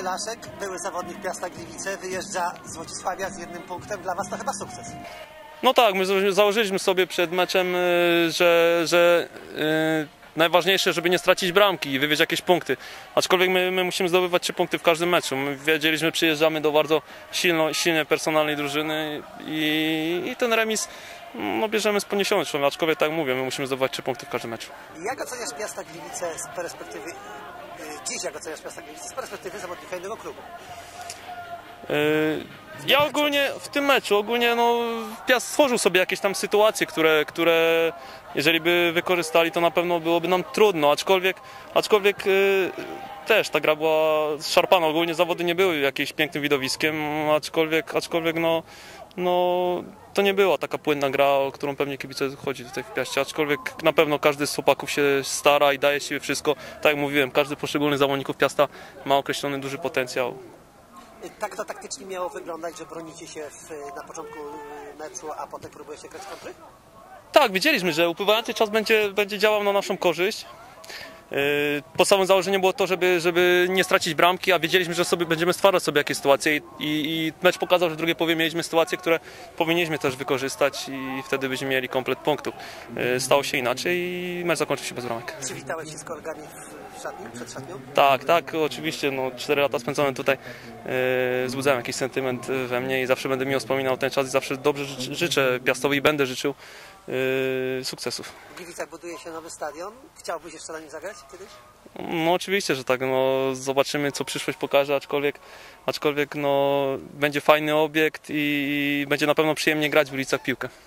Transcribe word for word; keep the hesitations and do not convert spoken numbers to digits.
Tylaszek, były zawodnik Piasta Gliwice, wyjeżdża z Wodzisławia z jednym punktem. Dla Was to chyba sukces. No tak, my założyliśmy sobie przed meczem, że, że yy, najważniejsze, żeby nie stracić bramki i wywieźć jakieś punkty. Aczkolwiek my, my musimy zdobywać trzy punkty w każdym meczu. My wiedzieliśmy, że przyjeżdżamy do bardzo silno, silnej personalnej drużyny i, i ten remis no, bierzemy z poniesiony, aczkolwiek tak jak mówię, my musimy zdobywać trzy punkty w każdym meczu. Jak oceniasz Piasta Gliwice z perspektywy, dziś jak oceniasz Piasta Gliwice z perspektywy zawodnika innego klubu? Ja ogólnie w tym meczu, ogólnie no, Piast stworzył sobie jakieś tam sytuacje, które, które jeżeli by wykorzystali, to na pewno byłoby nam trudno, aczkolwiek, aczkolwiek yy, też ta gra była szarpana, ogólnie zawody nie były jakimś pięknym widowiskiem, aczkolwiek, aczkolwiek no, no, to nie była taka płynna gra, o którą pewnie kibice chodzi tutaj w Piaście, aczkolwiek na pewno każdy z chłopaków się stara i daje siebie wszystko, tak jak mówiłem, każdy z poszczególnych zawodników Piasta ma określony duży potencjał. Tak to taktycznie miało wyglądać, że bronicie się w, na początku meczu, a potem próbujecie grać kontry? Tak, wiedzieliśmy, że upływający czas będzie, będzie działał na naszą korzyść. Podstawowym założeniem było to, żeby, żeby nie stracić bramki, a wiedzieliśmy, że sobie będziemy stwarzać sobie jakieś sytuacje i, i mecz pokazał, że w drugiej połowie mieliśmy sytuacje, które powinniśmy też wykorzystać i wtedy byśmy mieli komplet punktów. Stało się inaczej i mecz zakończył się bez bramek. Przywitałeś się z kolegami w szatni, przed szatnią? Tak, tak, oczywiście. No, cztery lata spędzone tutaj yy, wzbudzają jakiś sentyment we mnie i zawsze będę miło wspominał ten czas i zawsze dobrze życzę, życzę Piastowi i będę życzył yy, sukcesów. W Gliwicach buduje się nowy stadion. Chciałbyś jeszcze na nim zagrać kiedyś? No oczywiście, że tak. No, zobaczymy, co przyszłość pokaże, aczkolwiek, aczkolwiek no, będzie fajny obiekt i, i będzie na pewno przyjemnie grać w Gliwicach piłkę.